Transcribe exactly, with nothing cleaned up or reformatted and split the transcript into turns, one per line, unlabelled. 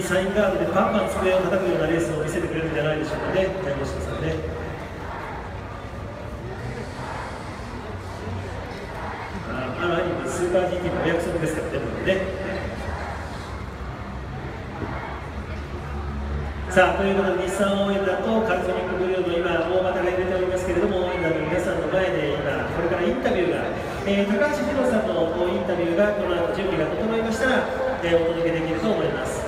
サインガードでバンバン机を叩くようなレースを見せてくれるんじゃないでしょうかね、吉田さんね。あのアニメスーパー ジーティー のお約束ですからね、これね。さあ、ということで日産応援団とカルソニックブルーの今大股が入れておりますけれども、応援団の皆さんの前で今これからインタビューが、えー、高橋二郎さんのインタビューがこの後準備が整いましたら、えー、お届けできると思います。